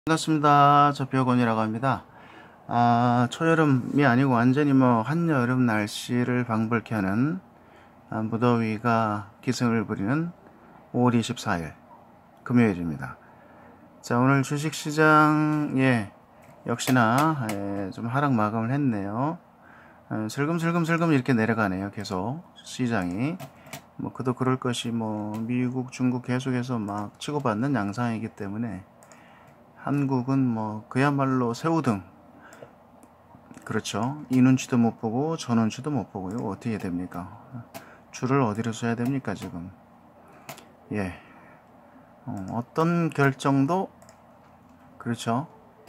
반갑습니다. 저 벽원이라고 합니다. 초여름이 아니고 완전히 한여름 날씨를 방불케 하는 무더위가 기승을 부리는 5월 24일 금요일입니다. 자, 오늘 주식시장 역시나 좀 하락 마감을 했네요. 슬금슬금 이렇게 내려가네요. 계속 시장이 그도 그럴 것이 미국, 중국 계속해서 막 치고받는 양상이기 때문에 한국은 그야말로 새우등, 그렇죠. 이 눈치도 못 보고 저 눈치도 못 보고요. 어떻게 해야 됩니까? 줄을 어디로 서야 됩니까 지금? 어떤 결정도 그렇죠.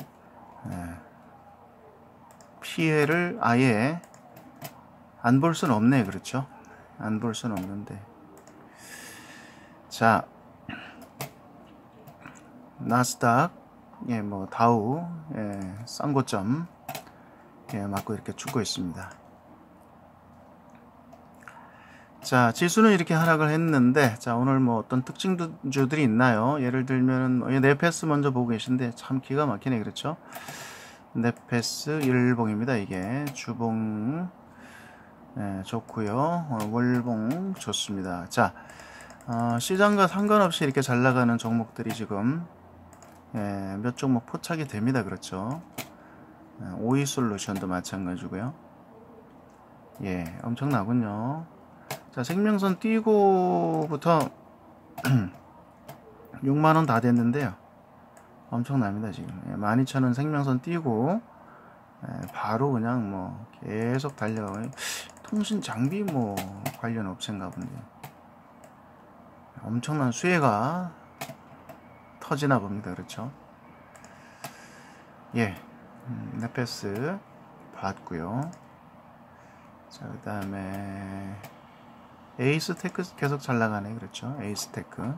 피해를 아예 안 볼 수는 없네. 그렇죠. 안 볼 수는 없는데, 자, 나스닥 다우 싼 고점 맞고 이렇게 죽고 있습니다. 자, 지수는 이렇게 하락을 했는데, 자, 오늘 어떤 특징주들이 있나요? 예를 들면 네페스 먼저 보고 계신데 참 기가 막히네. 그렇죠? 네페스 일봉입니다. 이게 주봉 좋고요. 월봉 좋습니다. 자, 시장과 상관없이 이렇게 잘 나가는 종목들이 지금 몇 종목 포착이 됩니다. 그렇죠. 오이솔루션도 마찬가지고요. 엄청나군요. 자, 생명선 띄고부터 6만원 다 됐는데요. 엄청납니다. 지금 12,000원 생명선 띄고 바로 그냥 계속 달려가고, 통신 장비 관련 업체인가 본데 엄청난 수혜가 터지나 봅니다. 그렇죠. 네페스 봤고요. 자, 그 다음에 에이스테크 계속 잘 나가네. 그렇죠. 에이스테크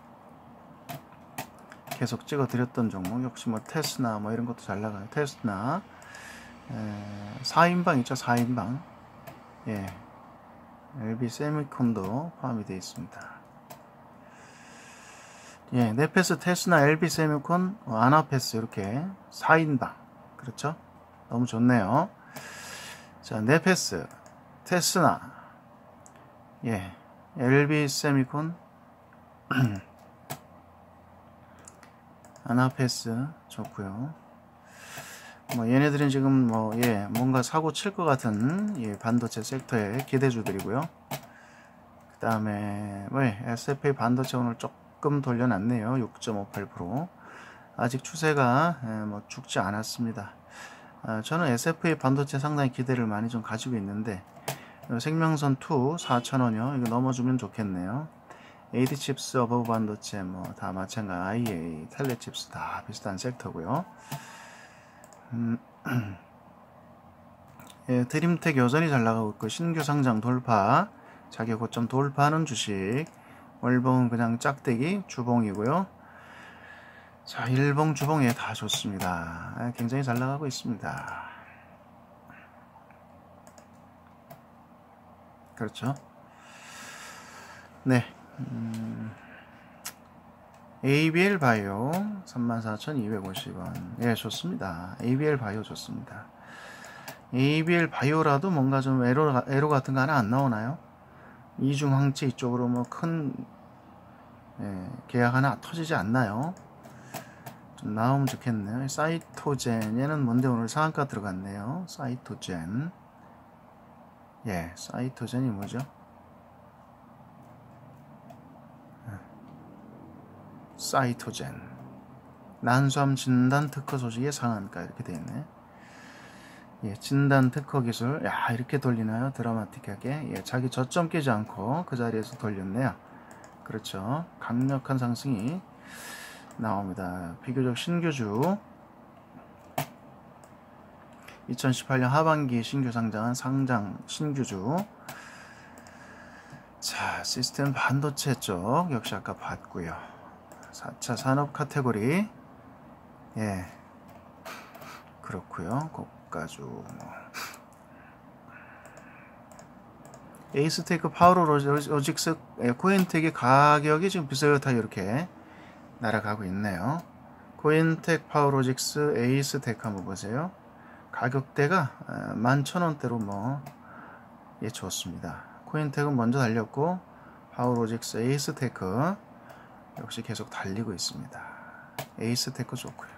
계속 찍어 드렸던 종목. 역시 테스나 이런 것도 잘 나가요. 테스나 4인방 있죠. 4인방 LB 세미콘도 포함이 되어 있습니다. 네페스, 테스나, LB 세미콘, 아나페스 이렇게 4인방. 그렇죠? 너무 좋네요. 자, 네페스, 테스나, LB 세미콘, 아나페스 좋고요. 얘네들은 지금 뭔가 사고 칠 것 같은 반도체 섹터의 기대주들이고요. 그 다음에 SFA 반도체 오늘 조금 돌려놨네요. 6.58%. 아직 추세가 죽지 않았습니다. 저는 SFA 반도체 상당히 기대를 많이 좀 가지고 있는데, 생명선 2 4,000원이요. 이거 넘어주면 좋겠네요. AD칩스, 어버브 반도체 다 마찬가지. IA, 텔레칩스 다 비슷한 섹터고요. 드림텍 여전히 잘 나가고 있고, 신규 상장 돌파, 자기 고점 돌파하는 주식. 월봉은 그냥 짝대기 주봉이고요. 자, 일봉 주봉 다 좋습니다. 굉장히 잘 나가고 있습니다. 그렇죠. ABL 바이오 34,250원. 좋습니다. ABL 바이오 좋습니다. ABL 바이오라도 뭔가 좀 에러 같은 거 하나 안 나오나요? 이중항체 이쪽으로 큰 계약 하나 터지지 않나요? 좀 나오면 좋겠네요. 사이토젠, 얘는 뭔데 오늘 상한가 들어갔네요. 사이토젠. 사이토젠이 뭐죠? 사이토젠. 난수암 진단 특허 소식의 상한가 이렇게 되어 있네. 진단 특허 기술. 이렇게 돌리나요? 드라마틱하게. 자기 저점 깨지 않고 그 자리에서 돌렸네요. 그렇죠. 강력한 상승이 나옵니다. 비교적 신규주. 2018년 하반기 신규 상장한 신규주. 자, 시스템 반도체 쪽 역시 아까 봤고요. 4차 산업 카테고리. 그렇고요. 고가주 에이스테크, 파워로직스, 코엔텍의 가격이 지금 비슷하게 이렇게 날아가고 있네요. 코인텍, 파워로직스, 에이스텍 한번 보세요. 가격대가 11,000원대로 뭐 예, 좋습니다. 코인텍은 먼저 달렸고 파워로직스, 에이스테크 역시 계속 달리고 있습니다. 에이스테크 좋고요.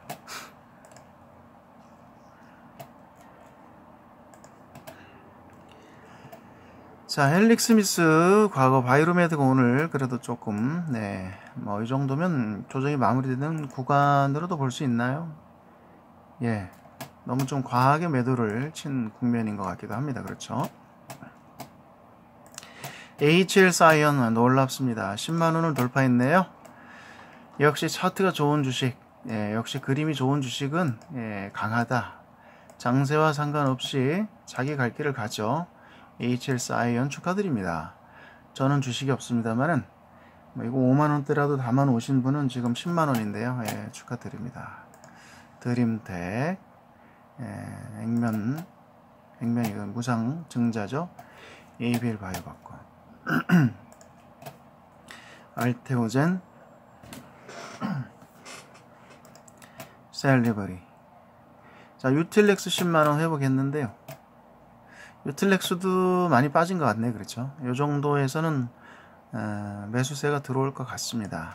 자, 헬릭스미스 과거 바이로메드가 오늘 그래도 조금 네, 뭐 이 정도면 조정이 마무리되는 구간으로도 볼 수 있나요? 예, 너무 좀 과하게 매도를 친 국면인 것 같기도 합니다. 그렇죠? HL 사이언 놀랍습니다. 10만원을 돌파했네요. 역시 차트가 좋은 주식, 예, 역시 그림이 좋은 주식은 예, 강하다. 장세와 상관없이 자기 갈 길을 가죠. HL 사이언 축하드립니다. 저는 주식이 없습니다만은 뭐 이거 5만원대라도 담아 놓으신 분은 지금 10만원인데요. 예, 축하드립니다. 드림텍, 예, 액면 이건 무상 증자죠. ABL 바이오 받고 알테오젠, 셀리버리. 자, 유틸렉스 10만원 회복했는데요. 유틸렉스도 많이 빠진 것 같네. 그렇죠? 이 정도에서는 매수세가 들어올 것 같습니다.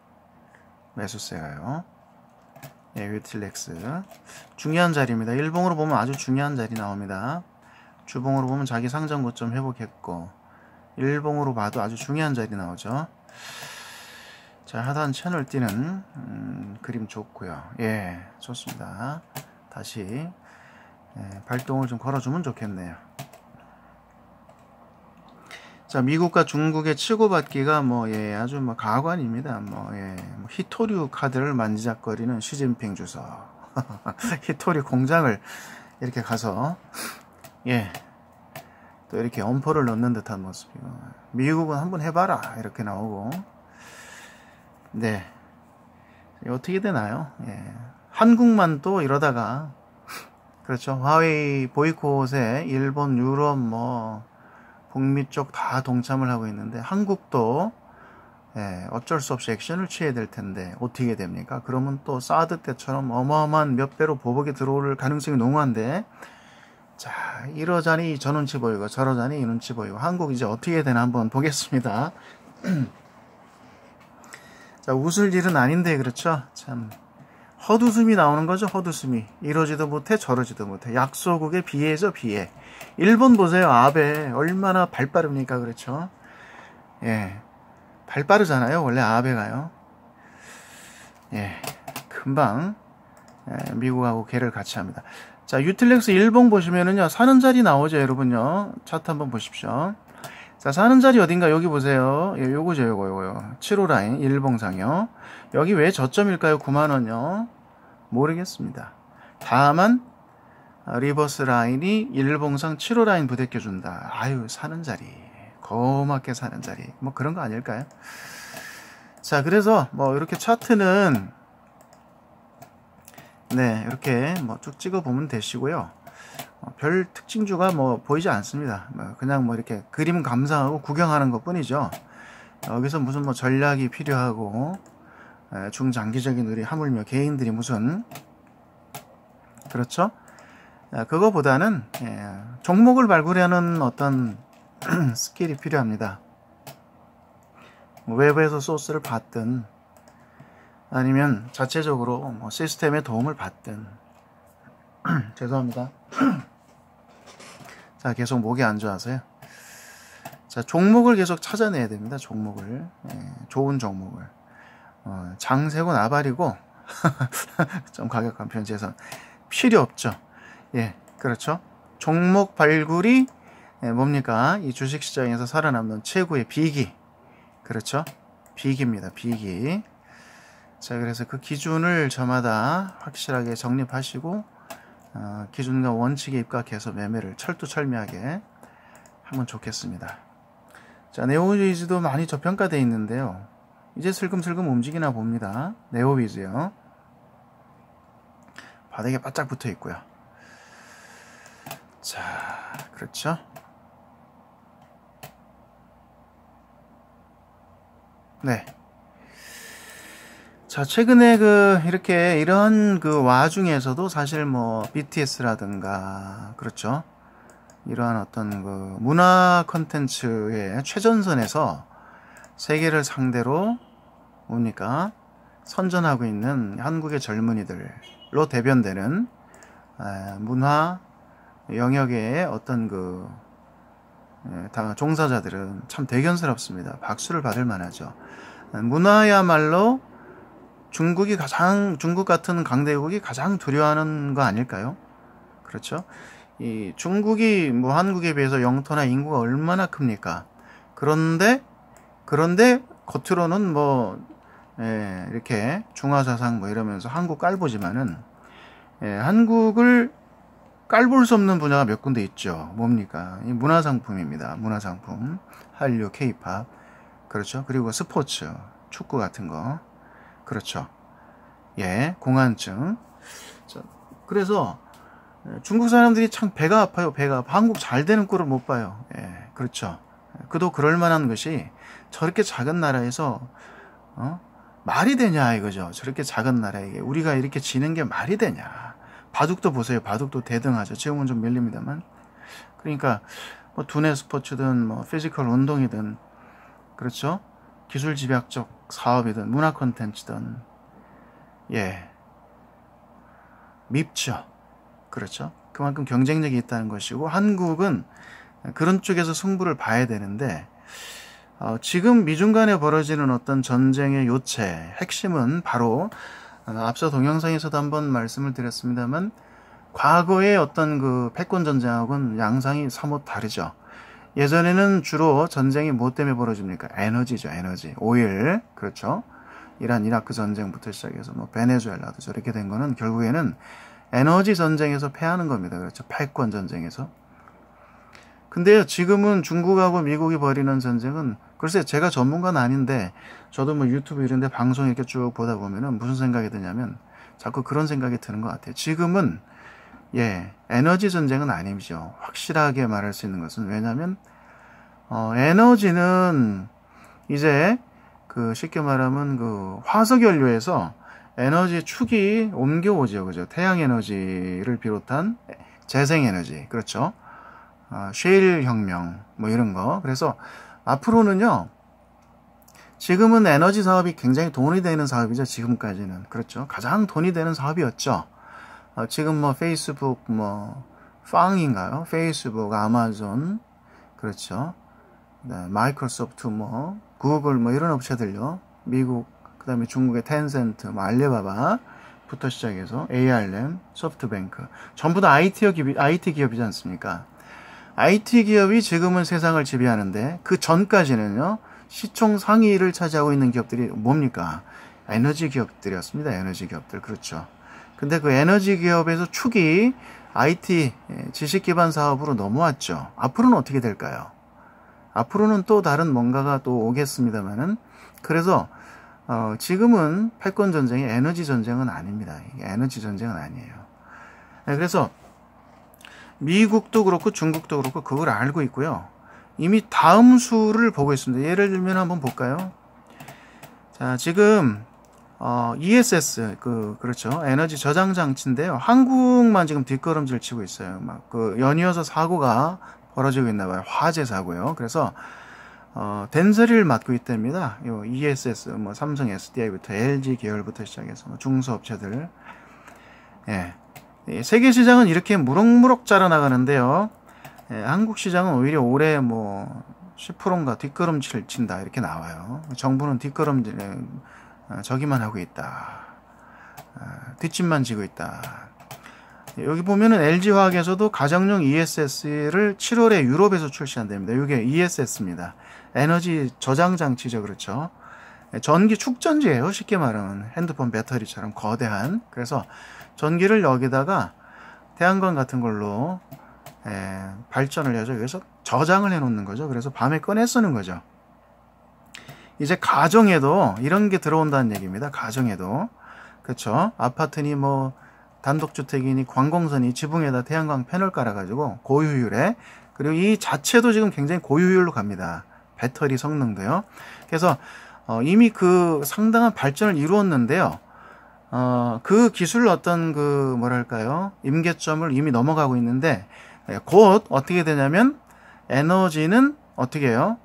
매수세가요. 예, 유틸렉스 중요한 자리입니다. 일봉으로 보면 아주 중요한 자리 나옵니다. 주봉으로 보면 자기 상장 고점 회복했고, 일봉으로 봐도 아주 중요한 자리 나오죠. 자, 하단 채널 띄는 그림 좋고요. 예, 좋습니다. 다시 발동을 좀 걸어주면 좋겠네요. 자, 미국과 중국의 치고받기가 뭐 예, 아주 뭐 가관입니다. 뭐 예, 뭐 히토류 카드를 만지작거리는 시진핑 주석. 히토류 공장을 이렇게 가서 예, 또 이렇게 엄포를 넣는 듯한 모습이고, 미국은 한번 해봐라 이렇게 나오고, 네, 어떻게 되나요? 예, 한국만 또 이러다가 그렇죠. 화웨이 보이콧에 일본, 유럽, 뭐 북미 쪽 다 동참을 하고 있는데 한국도 예, 어쩔 수 없이 액션을 취해야 될 텐데 어떻게 됩니까? 그러면 또 사드 때처럼 어마어마한 몇 배로 보복이 들어올 가능성이 농후한데, 자, 이러자니 저 눈치 보이고 저러자니 이 눈치 보이고, 한국 이제 어떻게 되나 한번 보겠습니다. 자, 웃을 일은 아닌데 그렇죠. 참 헛웃음이 나오는 거죠. 헛웃음이. 이러지도 못해 저러지도 못해. 약소국의 비애죠. 비애. 일본 보세요. 아베 얼마나 발 빠릅니까. 그렇죠. 예, 발 빠르잖아요. 원래 아베가요. 예, 금방 미국하고 개를 같이 합니다. 자, 유틸렉스 일봉 보시면은요, 사는 자리 나오죠. 여러분요, 차트 한번 보십시오. 자, 사는 자리 어딘가 여기 보세요. 예, 요거죠. 요거요. 7호 라인 일봉상요. 여기 왜 저점일까요? 9만원요. 모르겠습니다. 다만 리버스 라인이 일봉상 7호 라인 부대껴준다. 아유, 사는 자리, 고맙게 사는 자리, 뭐 그런 거 아닐까요? 자, 그래서 뭐 이렇게 차트는 네, 이렇게 뭐 쭉 찍어 보면 되시고요. 별 특징주가 뭐 보이지 않습니다. 그냥 뭐 이렇게 그림 감상하고 구경하는 것 뿐이죠. 여기서 무슨 뭐 전략이 필요하고 중장기적인 우리 하물며 개인들이 무슨, 그렇죠? 그거보다는 종목을 발굴하는 어떤 스킬이 필요합니다. 외부에서 소스를 받든 아니면 자체적으로 뭐 시스템의 도움을 받든 죄송합니다. 자, 계속 목이 안 좋아서요. 자, 종목을 계속 찾아내야 됩니다. 종목을, 좋은 종목을. 장세고 나발이고 좀 가격한 편지에서 필요 없죠. 예, 그렇죠. 종목 발굴이 뭡니까? 이 주식시장에서 살아남는 최고의 비기. 그렇죠. 비기입니다. 비기. 자, 그래서 그 기준을 저마다 확실하게 정립하시고 기준과 원칙에 입각해서 매매를 철두철미하게 하면 좋겠습니다. 자, 네오위즈도 많이 저평가되어 있는데요. 이제 슬금슬금 움직이나 봅니다. 네오위즈요. 바닥에 바짝 붙어 있고요. 자, 그렇죠. 네. 자, 최근에 이렇게 이런 와중에서도 사실 뭐 BTS라든가 그렇죠. 이러한 어떤 문화 콘텐츠의 최전선에서 세계를 상대로 뭡니까? 선전하고 있는 한국의 젊은이들로 대변되는 문화 영역의 어떤 종사자들은 참 대견스럽습니다. 박수를 받을 만하죠. 문화야말로 중국 같은 강대국이 가장 두려워하는 거 아닐까요? 그렇죠? 이 중국이 뭐 한국에 비해서 영토나 인구가 얼마나 큽니까? 그런데 겉으로는 이렇게 중화사상 뭐 이러면서 한국 깔보지만은 한국을 깔볼 수 없는 분야가 몇 군데 있죠. 뭡니까? 이 문화상품입니다. 문화상품, 한류, 케이팝, 그렇죠. 그리고 스포츠, 축구 같은 거, 그렇죠. 예, 공안증. 그래서 중국 사람들이 참 배가 아파요. 배가 아파. 한국 잘 되는 꼴을 못 봐요. 예, 그렇죠. 그도 그럴 만한 것이 저렇게 작은 나라에서 말이 되냐 이거죠. 저렇게 작은 나라에게 우리가 이렇게 지는 게 말이 되냐. 바둑도 보세요. 바둑도 대등하죠. 지금은 좀 밀립니다만. 그러니까 뭐 두뇌 스포츠든 뭐 피지컬 운동이든 그렇죠. 기술 집약적 사업이든 문화 콘텐츠든 예 밉죠. 그렇죠. 그만큼 경쟁력이 있다는 것이고 한국은 그런 쪽에서 승부를 봐야 되는데 지금 미중 간에 벌어지는 어떤 전쟁의 요체 핵심은 바로 앞서 동영상에서도 한번 말씀을 드렸습니다만 과거의 어떤 패권 전쟁하고는 양상이 사뭇 다르죠. 예전에는 주로 전쟁이 뭐 때문에 벌어집니까? 에너지죠. 에너지. 오일. 그렇죠. 이란 이라크 전쟁부터 시작해서 뭐 베네수엘라도 저렇게 된 거는 결국에는 에너지 전쟁에서 패하는 겁니다. 그렇죠. 패권 전쟁에서. 근데요, 지금은 중국하고 미국이 벌이는 전쟁은 글쎄 제가 전문가는 아닌데 저도 뭐 유튜브 이런 데 방송 이렇게 쭉 보다 보면은 무슨 생각이 드냐면 자꾸 그런 생각이 드는 것 같아요. 지금은 에너지 전쟁은 아니죠. 확실하게 말할 수 있는 것은 왜냐하면 에너지는 이제 쉽게 말하면 화석 연료에서 에너지 축이 옮겨오죠. 그죠? 태양 에너지를 비롯한 재생 에너지. 그렇죠? 쉐일 혁명 뭐 이런 거. 그래서 앞으로는요. 지금은 에너지 사업이 굉장히 돈이 되는 사업이죠. 지금까지는. 그렇죠? 가장 돈이 되는 사업이었죠. 지금 뭐 페이스북 팡인가요? 페이스북, 아마존, 그렇죠. 네, 마이크로소프트 구글 이런 업체들요. 미국, 그 다음에 중국의 텐센트, 알리바바부터 시작해서 ARM, 소프트뱅크 전부 다 IT 기업이지 않습니까? IT 기업이 지금은 세상을 지배하는데 그 전까지는요. 시총 상위를 차지하고 있는 기업들이 뭡니까? 에너지 기업들이었습니다. 에너지 기업들. 그렇죠. 근데 그 에너지 기업에서 축이 IT 지식 기반 사업으로 넘어왔죠. 앞으로는 어떻게 될까요? 앞으로는 또 다른 뭔가가 또 오겠습니다만은 그래서 지금은 패권 전쟁이 에너지 전쟁은 아닙니다. 에너지 전쟁은 아니에요. 그래서 미국도 그렇고 중국도 그렇고 그걸 알고 있고요. 이미 다음 수를 보고 있습니다. 예를 들면 한번 볼까요? 자, 지금 ESS 그렇죠. 에너지 저장 장치인데요. 한국만 지금 뒷걸음질 치고 있어요. 연이어서 사고가 벌어지고 있나 봐요. 화재 사고요. 그래서 denso리를 맡고 있답니다. 요 ESS 삼성 SDI부터 LG 계열부터 시작해서 중소업체들. 예. 세계 시장은 이렇게 무럭무럭 자라나가는데요. 한국 시장은 오히려 올해 10%인가 뒷걸음질 친다 이렇게 나와요. 정부는 뒷걸음질 저기만 하고 있다. 뒷짐만 지고 있다. 여기 보면은 LG화학에서도 가정용 ESS를 7월에 유럽에서 출시한답니다. 이게 ESS입니다. 에너지 저장 장치죠. 그렇죠. 전기 축전지예요. 쉽게 말하면 핸드폰 배터리처럼 거대한. 그래서 전기를 여기다가 태양광 같은 걸로 발전을 해서 여기서 저장을 해 놓는 거죠. 그래서 밤에 꺼내 쓰는 거죠. 이제 가정에도 이런 게 들어온다는 얘기입니다. 가정에도. 그렇죠. 아파트니 단독주택이니 관공서니 지붕에다 태양광 패널 깔아가지고 고효율에, 그리고 이 자체도 지금 굉장히 고효율로 갑니다. 배터리 성능도요. 그래서 이미 그 상당한 발전을 이루었는데요. 그 기술 어떤 그 뭐랄까요? 임계점을 이미 넘어가고 있는데 곧 어떻게 되냐면 에너지는 어떻게 해요?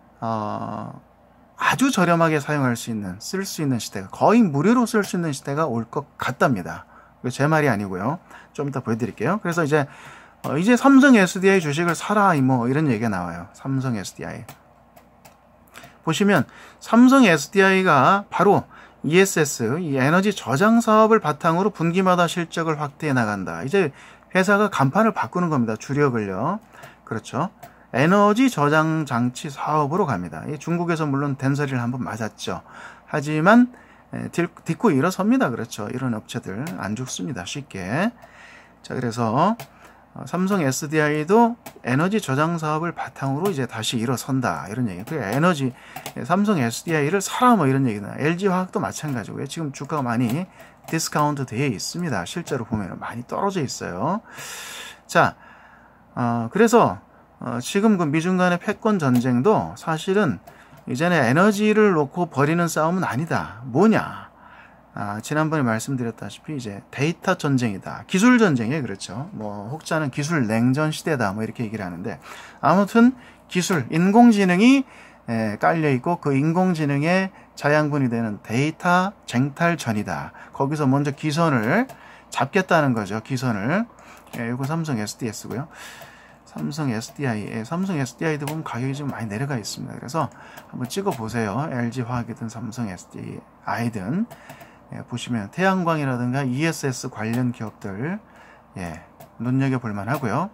아주 저렴하게 사용할 수 있는, 쓸 수 있는 시대가, 거의 무료로 쓸 수 있는 시대가 올 것 같답니다. 제 말이 아니고요. 좀 이따 보여드릴게요. 그래서 이제 삼성 SDI 주식을 사라, 뭐 이런 얘기가 나와요. 삼성 SDI. 보시면 삼성 SDI가 바로 ESS, 이 에너지 저장 사업을 바탕으로 분기마다 실적을 확대해 나간다. 이제 회사가 간판을 바꾸는 겁니다. 주력을요. 그렇죠. 에너지 저장 장치 사업으로 갑니다. 중국에서 물론 된소리를 한번 맞았죠. 하지만 딛고 일어섭니다. 그렇죠. 이런 업체들 안 죽습니다. 쉽게. 자, 그래서 삼성 SDI도 에너지 저장 사업을 바탕으로 이제 다시 일어선다. 이런 얘기. 그 에너지 삼성 SDI를 사라 뭐 이런 얘기나. LG화학도 마찬가지고요. 지금 주가가 많이 디스카운트 되어 있습니다. 실제로 보면 많이 떨어져 있어요. 자, 그래서 지금 그 미중 간의 패권 전쟁도 사실은 이제는 에너지를 놓고 벌이는 싸움은 아니다. 뭐냐? 지난번에 말씀드렸다시피 이제 데이터 전쟁이다. 기술 전쟁이에요. 그렇죠. 뭐 혹자는 기술 냉전 시대다. 뭐 이렇게 얘기를 하는데 아무튼 기술, 인공지능이 깔려 있고 그 인공지능의 자양분이 되는 데이터 쟁탈전이다. 거기서 먼저 기선을 잡겠다는 거죠. 기선을. 이거 삼성 SDS고요. 삼성 SDI도 보면 가격이 좀 많이 내려가 있습니다. 그래서 한번 찍어 보세요. LG화학이든 삼성 SDI든 보시면 태양광이라든가 ESS 관련 기업들 눈여겨볼 만하고요.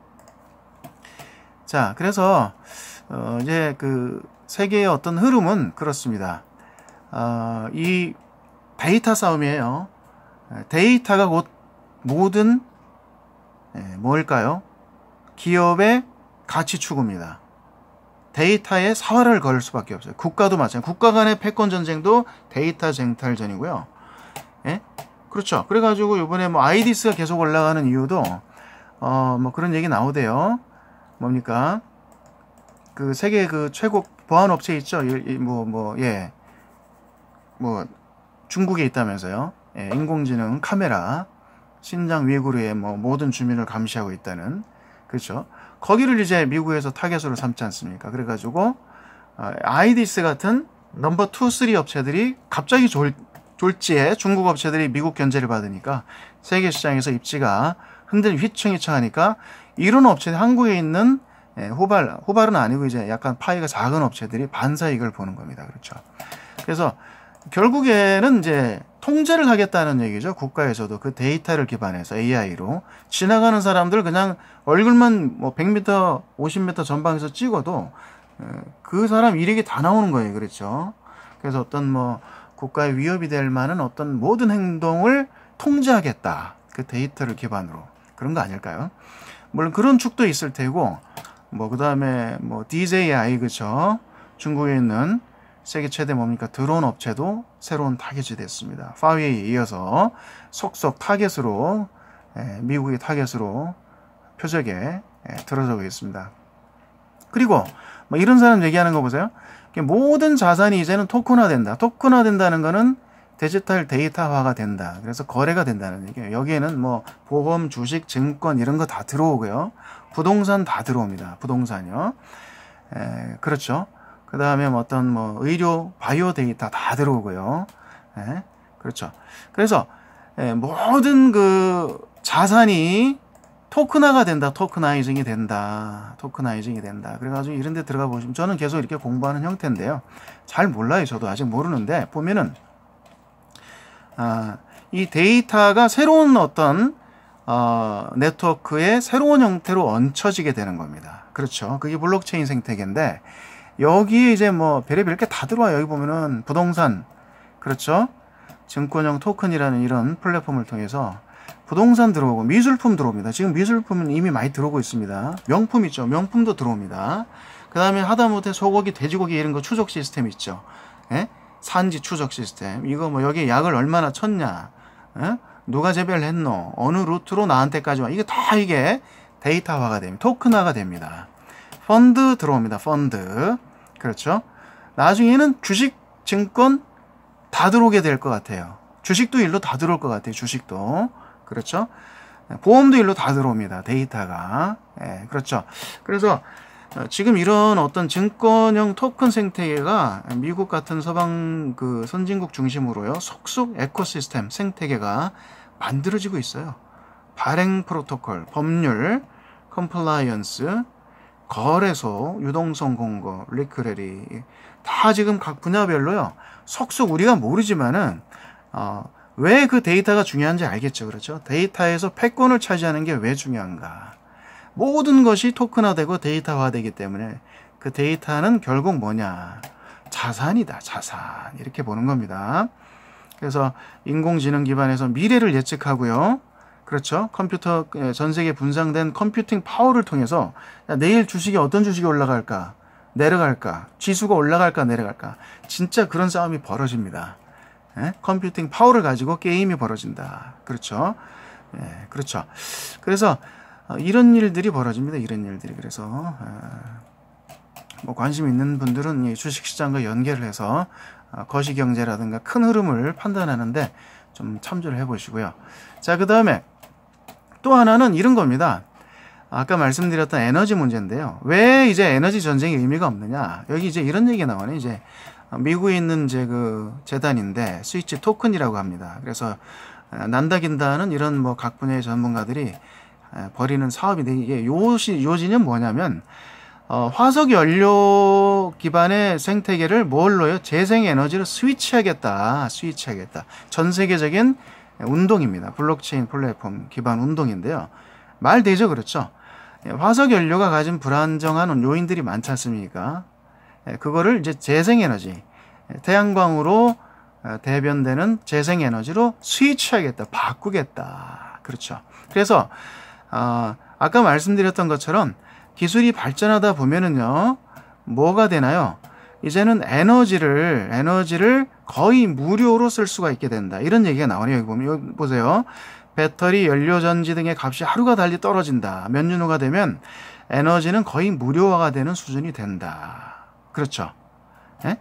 자, 그래서 이제 그 세계의 어떤 흐름은 그렇습니다. 이 데이터 싸움이에요. 데이터가 곧 모든 뭘까요? 기업의 가치 추구입니다. 데이터에 사활을 걸 수밖에 없어요. 국가도 마찬가지. 국가 간의 패권 전쟁도 데이터 쟁탈전이고요. 예? 그렇죠. 그래가지고 이번에 뭐 아이디스가 계속 올라가는 이유도 뭐 그런 얘기 나오대요. 뭡니까? 그 세계 그 최고 보안 업체 있죠. 뭐 중국에 있다면서요. 인공지능 카메라 신장 위구르의 뭐 모든 주민을 감시하고 있다는. 그렇죠. 거기를 이제 미국에서 타겟으로 삼지 않습니까? 그래가지고 아이디스 같은 넘버 2, 3 업체들이 갑자기 졸지에 중국 업체들이 미국 견제를 받으니까 세계 시장에서 입지가 휘청휘청하니까 이런 업체들 한국에 있는 호발은 아니고 이제 약간 파이가 작은 업체들이 반사이익을 보는 겁니다. 그렇죠. 그래서 결국에는 이제 통제를 하겠다는 얘기죠. 국가에서도 그 데이터를 기반해서 AI로 지나가는 사람들 그냥 얼굴만 뭐 100m, 50m 전방에서 찍어도 그 사람 이력이 다 나오는 거예요. 그렇죠. 그래서 어떤 뭐 국가의 위협이 될 만한 어떤 모든 행동을 통제하겠다. 그 데이터를 기반으로. 그런 거 아닐까요? 물론 그런 축도 있을 테고 뭐 그다음에 뭐 DJI 그렇죠. 중국에 있는 세계 최대 뭡니까? 드론 업체도 새로운 타겟이 됐습니다. 파웨이에 이어서 속속 타겟으로 미국의 타겟으로 표적에 들어서고 있습니다. 그리고 뭐 이런 사람 얘기하는 거 보세요. 모든 자산이 이제는 토큰화된다. 토큰화된다는 거는 디지털 데이터화가 된다. 그래서 거래가 된다는 얘기예요. 여기에는 뭐 보험, 주식, 증권 이런 거 다 들어오고요. 부동산 다 들어옵니다. 부동산이요. 그렇죠. 그 다음에 어떤 뭐 의료, 바이오 데이터 다 들어오고요. 그렇죠. 그래서 모든 그 자산이 토큰화가 된다. 토크나이징이 된다. 그래가지고 이런 데 들어가 보시면 저는 계속 이렇게 공부하는 형태인데요. 잘 몰라요. 저도 아직 모르는데 보면은 이 데이터가 새로운 어떤 네트워크의 새로운 형태로 얹혀지게 되는 겁니다. 그렇죠. 그게 블록체인 생태계인데 여기에 이제 뭐 별의별 게 다 들어와요. 여기 보면은 부동산, 그렇죠? 증권형 토큰이라는 이런 플랫폼을 통해서 부동산 들어오고 미술품 들어옵니다. 지금 미술품은 이미 많이 들어오고 있습니다. 명품 있죠. 명품도 들어옵니다. 그 다음에 하다못해 소고기, 돼지고기 이런 거 추적 시스템 있죠. 산지 추적 시스템. 이거 뭐 여기 약을 얼마나 쳤냐, 누가 재배했노, 어느 루트로 나한테까지 와. 이게 다 이게 데이터화가 됩니다. 토큰화가 됩니다. 펀드 들어옵니다. 펀드. 그렇죠. 나중에는 주식 증권 다 들어오게 될 것 같아요. 주식도 일로 다 들어올 것 같아요. 주식도. 그렇죠. 보험도 일로 다 들어옵니다. 데이터가. 예, 그렇죠. 그래서 지금 이런 어떤 증권형 토큰 생태계가 미국 같은 서방 그 선진국 중심으로요. 속속 에코시스템 생태계가 만들어지고 있어요. 발행 프로토콜, 법률, 컴플라이언스, 거래소, 유동성 공고, 리크레리 다 지금 각 분야별로요. 속속 우리가 모르지만은 왜 그 데이터가 중요한지 알겠죠. 그렇죠? 데이터에서 패권을 차지하는 게 왜 중요한가. 모든 것이 토큰화되고 데이터화되기 때문에 그 데이터는 결국 뭐냐. 자산이다. 자산. 이렇게 보는 겁니다. 그래서 인공지능 기반에서 미래를 예측하고요. 그렇죠. 컴퓨터 전 세계 분산된 컴퓨팅 파워를 통해서 내일 주식이 어떤 주식이 올라갈까 내려갈까 지수가 올라갈까 내려갈까 진짜 그런 싸움이 벌어집니다. 예? 컴퓨팅 파워를 가지고 게임이 벌어진다. 그렇죠. 예, 그렇죠. 그래서 이런 일들이 벌어집니다. 이런 일들이. 그래서 뭐 관심 있는 분들은 이 주식시장과 연계를 해서 거시경제라든가 큰 흐름을 판단하는데 좀 참조를 해보시고요. 자, 그 다음에 또 하나는 이런 겁니다. 아까 말씀드렸던 에너지 문제인데요. 왜 이제 에너지 전쟁이 의미가 없느냐? 여기 이제 이런 얘기가 나오네. 이제 미국에 있는 이제 그 재단인데 스위치 토큰이라고 합니다. 그래서 난다긴다는 이런 뭐 각 분야의 전문가들이 벌이는 사업인데 이게 요지는 뭐냐면 화석 연료 기반의 생태계를 뭘로요? 재생 에너지로 스위치하겠다. 전 세계적인 운동입니다. 블록체인 플랫폼 기반 운동인데요. 말 되죠? 그렇죠? 화석 연료가 가진 불안정한 요인들이 많지 않습니까? 그거를 이제 재생에너지, 태양광으로 대변되는 재생에너지로 스위치하겠다, 바꾸겠다. 그렇죠. 그래서 아까 말씀드렸던 것처럼 기술이 발전하다 보면은요, 뭐가 되나요? 이제는 에너지를 거의 무료로 쓸 수가 있게 된다. 이런 얘기가 나오네요. 여기 보면, 여기 보세요. 배터리, 연료전지 등의 값이 하루가 달리 떨어진다. 몇 년 후가 되면 에너지는 거의 무료화가 되는 수준이 된다. 그렇죠. 예?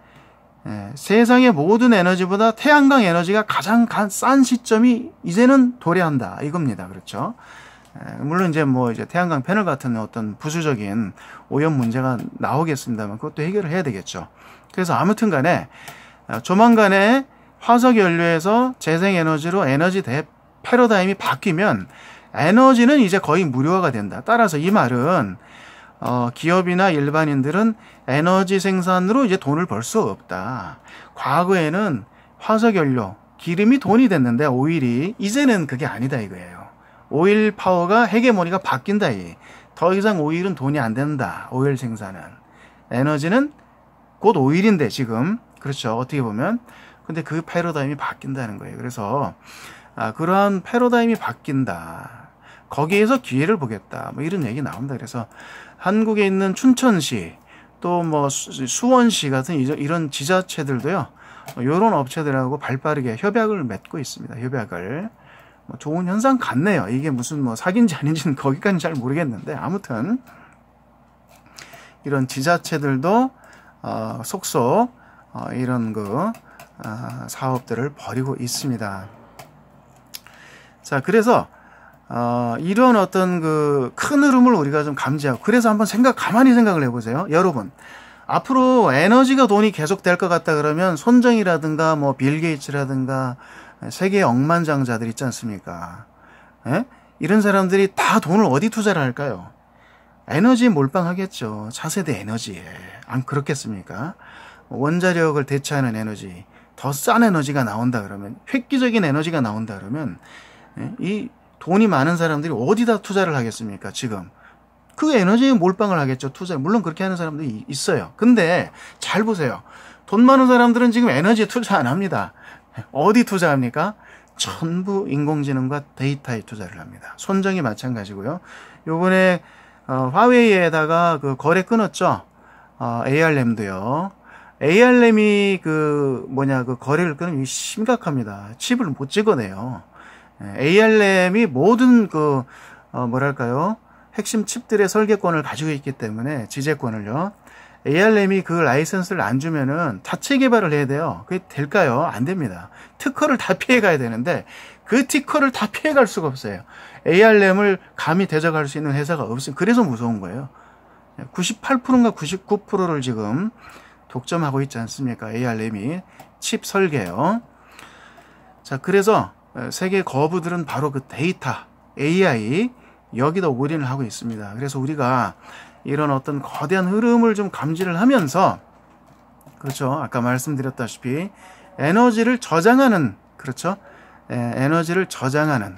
세상의 모든 에너지보다 태양광 에너지가 가장 싼 시점이 이제는 도래한다. 이겁니다. 그렇죠. 물론 이제 이제 태양광 패널 같은 어떤 부수적인 오염 문제가 나오겠습니다만 그것도 해결을 해야 되겠죠. 그래서 아무튼 간에 조만간에 화석 연료에서 재생 에너지로 에너지 패러다임이 바뀌면 에너지는 이제 거의 무료화가 된다. 따라서 이 말은 기업이나 일반인들은 에너지 생산으로 이제 돈을 벌 수 없다. 과거에는 화석 연료, 기름이 돈이 됐는데 오일이 이제는 그게 아니다 이거예요. 오일 파워가 헤게모니가 바뀐다. 더 이상 오일은 돈이 안 된다. 오일 생산은. 에너지는 곧 오일인데 지금. 그렇죠. 어떻게 보면. 근데 그 패러다임이 바뀐다는 거예요. 그래서 그러한 패러다임이 바뀐다. 거기에서 기회를 보겠다. 뭐 이런 얘기 나옵니다. 그래서 한국에 있는 춘천시 또 뭐 수원시 같은 이런 지자체들도요. 이런 업체들하고 발빠르게 협약을 맺고 있습니다. 협약을. 좋은 현상 같네요. 이게 무슨 사기인지 아닌지는 거기까지는 잘 모르겠는데 아무튼 이런 지자체들도 속속 이런 사업들을 벌이고 있습니다. 자, 그래서 이런 어떤 큰 흐름을 우리가 좀 감지하고 그래서 한번 가만히 생각을 해보세요. 여러분, 앞으로 에너지가 돈이 계속 될 것 같다 그러면 손정이라든가 빌 게이츠라든가 세계의 억만장자들 있지 않습니까? 예? 이런 사람들이 다 돈을 어디 투자를 할까요? 에너지에 몰빵하겠죠. 차세대 에너지에. 안 그렇겠습니까? 원자력을 대체하는 에너지, 더 싼 에너지가 나온다 그러면, 획기적인 에너지가 나온다 그러면 이 돈이 많은 사람들이 어디다 투자를 하겠습니까? 지금 그 에너지에 몰빵을 하겠죠. 투자. 물론 그렇게 하는 사람들이 있어요. 근데 잘 보세요. 돈 많은 사람들은 지금 에너지에 투자 안 합니다. 어디 투자합니까? 전부 인공지능과 데이터에 투자를 합니다. 손정이 마찬가지고요. 요번에 화웨이에다가 거래 끊었죠. ARM도요. ARM이 거래를 끊으면 심각합니다. 칩을 못 찍어내요. ARM이 모든 핵심 칩들의 설계권을 가지고 있기 때문에 지재권을요. ARM이 그 라이선스를 안 주면은 자체 개발을 해야 돼요. 그게 될까요? 안 됩니다. 특허를 다 피해 가야 되는데 그 특허를 다 피해 갈 수가 없어요. ARM을 감히 대적할 수 있는 회사가 없어요. 그래서 무서운 거예요. 98%인가 99%를 지금 독점하고 있지 않습니까? ARM이 칩 설계요. 자, 그래서 세계 거부들은 바로 그 데이터, AI 여기다 올인을 하고 있습니다. 그래서 우리가 이런 어떤 거대한 흐름을 좀 감지를 하면서, 그렇죠, 아까 말씀드렸다시피 에너지를 저장하는, 그렇죠, 에너지를 저장하는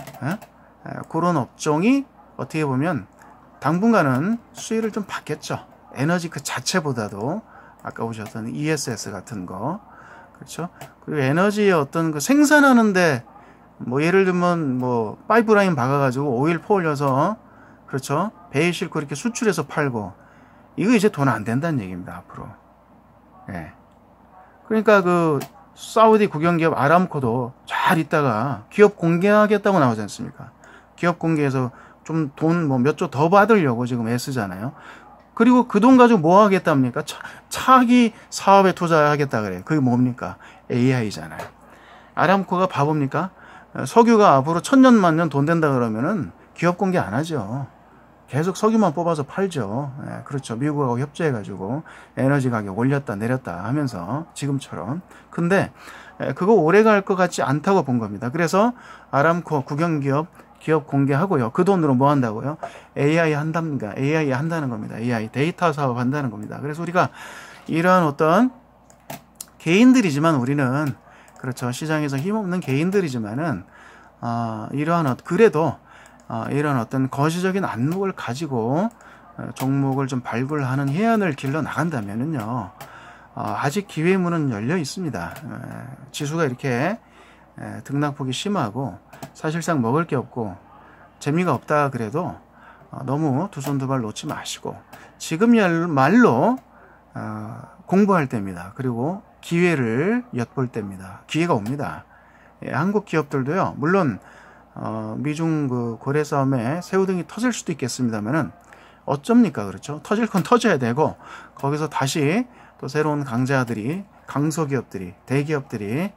그런 업종이 어떻게 보면 당분간은 수혜를 좀 받겠죠. 에너지 그 자체보다도 아까 보셨던 ESS 같은 거, 그렇죠. 그리고 에너지의 어떤 그 생산하는데 뭐 예를 들면 뭐 파이프라인 박아가지고 오일 퍼올려서, 그렇죠, 배에 싣고 이렇게 수출해서 팔고, 이거 이제 돈 안 된다는 얘기입니다 앞으로. 예. 그러니까 그 사우디 국영기업 아람코도 잘 있다가 기업 공개하겠다고 나오지 않습니까? 기업 공개해서 좀 돈 뭐 몇 조 더 받으려고 지금 애쓰잖아요. 그리고 그 돈 가지고 뭐 하겠답니까? 차기 사업에 투자하겠다 그래요. 그게 뭡니까? AI잖아요. 아람코가 바보입니까? 석유가 앞으로 1000년 만년 돈 된다 그러면은 기업 공개 안 하죠. 계속 석유만 뽑아서 팔죠. 예, 그렇죠. 미국하고 협조해가지고 에너지 가격 올렸다 내렸다 하면서 지금처럼. 근데 그거 오래 갈 것 같지 않다고 본 겁니다. 그래서 아람코 국영기업 기업 공개하고요. 그 돈으로 뭐 한다고요? AI 한답니다. AI 한다는 겁니다. AI 데이터 사업 한다는 겁니다. 그래서 우리가 이러한 어떤 개인들이지만 우리는, 그렇죠, 시장에서 힘없는 개인들이지만은 이러한 그래도 이런 어떤 거시적인 안목을 가지고 종목을 좀 발굴하는 해안을 길러 나간다면은요, 아직 기회의 문은 열려 있습니다. 지수가 이렇게 등락폭이 심하고 사실상 먹을 게 없고 재미가 없다 그래도 너무 두 손 두 발 놓지 마시고 지금이야말로 공부할 때입니다. 그리고 기회를 엿볼 때입니다. 기회가 옵니다. 한국 기업들도요, 물론 미중 그 고래 싸움에 새우등이 터질 수도 있겠습니다만은 어쩝니까? 그렇죠? 터질 건 터져야 되고 거기서 다시 또 새로운 강자들이, 강소기업들이, 대기업들이,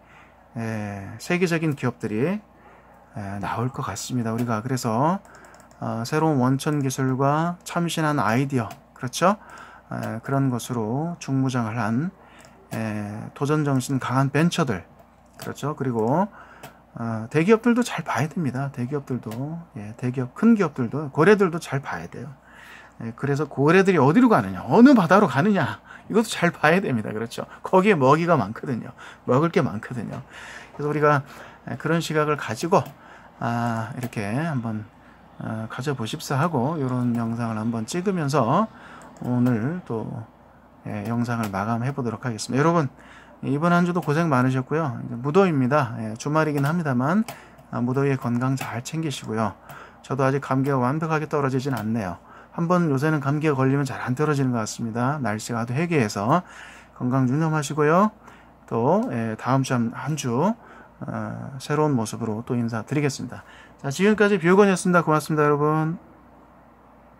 세계적인 기업들이 나올 것 같습니다. 우리가 그래서 새로운 원천 기술과 참신한 아이디어, 그렇죠, 그런 것으로 중무장을 한 도전 정신 강한 벤처들, 그렇죠, 그리고 대기업들도 잘 봐야 됩니다. 대기업들도, 대기업 큰 기업들도, 고래들도 잘 봐야 돼요. 그래서 고래들이 어디로 가느냐, 어느 바다로 가느냐, 이것도 잘 봐야 됩니다. 그렇죠. 거기에 먹이가 많거든요. 먹을 게 많거든요. 그래서 우리가 그런 시각을 가지고 이렇게 한번 가져보십사 하고 이런 영상을 한번 찍으면서 오늘 또 영상을 마감해 보도록 하겠습니다. 여러분, 이번 한 주도 고생 많으셨고요. 무더위입니다. 주말이긴 합니다만 무더위에 건강 잘 챙기시고요. 저도 아직 감기가 완벽하게 떨어지진 않네요. 한번 요새는 감기가 걸리면 잘 안 떨어지는 것 같습니다. 날씨가 아주 해괴해서 건강 유념하시고요. 또 다음 주 한 주 새로운 모습으로 또 인사드리겠습니다. 자, 지금까지 뷰건이었습니다. 고맙습니다, 여러분.